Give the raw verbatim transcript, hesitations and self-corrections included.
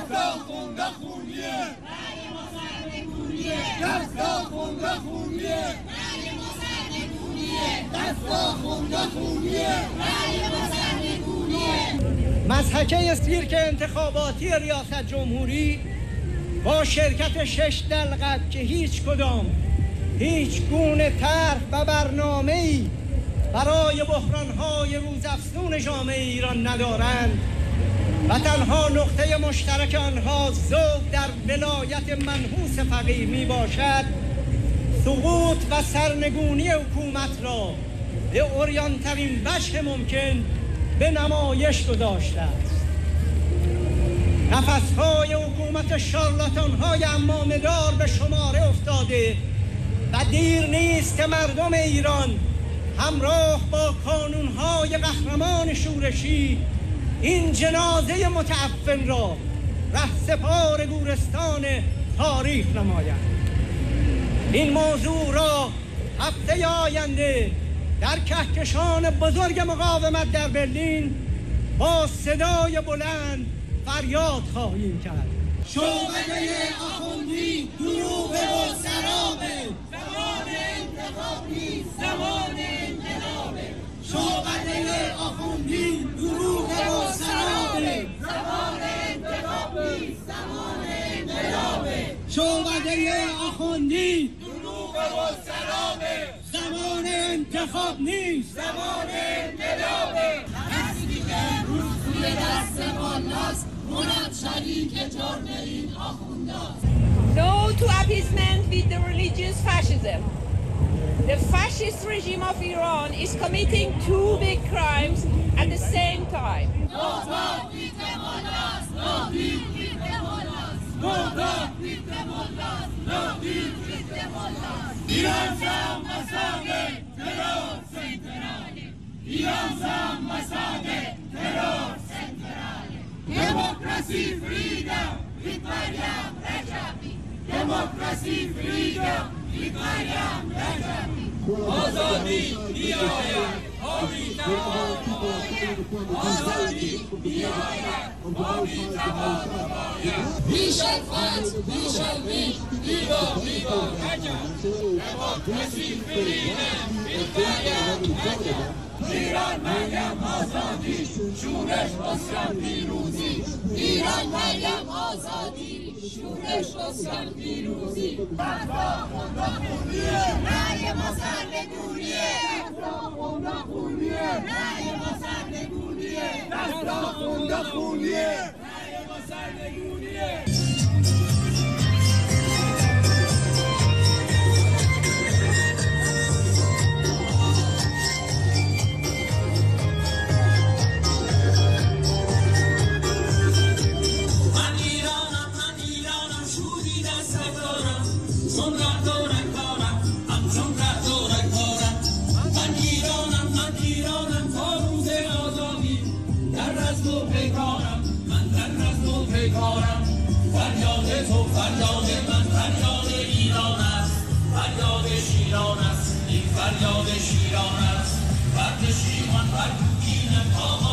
دستاخون خونیه رأی ما سرنگونیه دستاخون خونیه رأی ما سرنگونیه دستاخون خونیه رأی ما سرنگونیه. مضحکه سیرک انتخاباتی ریاست جمهوری با شرکت شش دلقک که هیچ کدام هیچ گونه طرح و برنامه‌ای برای بحران‌های روزافزون جامعه ایران ندارند و تنها نقطه مشترک آنها ذوق در ولایت منحوس فقیه می باشد، سقوط و سرنگونی حکومت را به عریان‌ترین وجه ممکن به نمایش گذاشته است. نفس‌های حکومت شارلاتان‌های عمامه‌دار به شماره افتاده و دیر نیست که مردم ایران همراه با کانون‌های قهرمان شورشی این جنازه متعفن را رهسپار گورستان تاریخ نمایند. این موضوع را هفته آینده در کهکشان بزرگ مقاومت در برلین با صدای بلند فریاد خواهیم کرد. شعبده آخوندی دروغ و سرابه، زمان انتخاب نیست، زمان انقلابه. شعبده آخوندی دروغ و سرابه، زمان انتخاب نیست، زمان انقلابه. شعبده آخوندی دروغ و سرابه، زمان انتخاب نیست، زمان انقلابه. دستی که امروز توی دست مالاست، اونم شریک جرم این آخونداست. No to appeasement with the religious fascism. The fascist regime of Iran is committing two big crimes at the same time. No talk with the mullahs, no deal with the mullahs. No talk with the mullahs, no deal with the mullahs. ایران زم مساقه ترور سنتراله. ایران زم مساقه ترور سنتراله. Democracy, freedom, with Maryam Rajabi. Democracy, freedom, with Maryam Rajabi. Azadi, بیاید، آبی تمام باید. Azadi, بیاید، آبی تمام باید. We shall fight, we shall win, viva, viva, Rajab. Democracy, freedom, with Maryam Rajabi. ایران مریم آزادی، شورش بسیار پیروزی. ایران مریم آزادی، شورش بسیار پیروزی. دستاخون خونیه رأی ما سرنگونیه، دستاخون خونیه رأی ما سرنگونیه، دستاخون خونیه رأی ما سرنگونیه. فریاد تو فریاد من فریاد ایران است، فریاد شیران است، این فریاد شیران است. فرد شیران بر کوکین پاما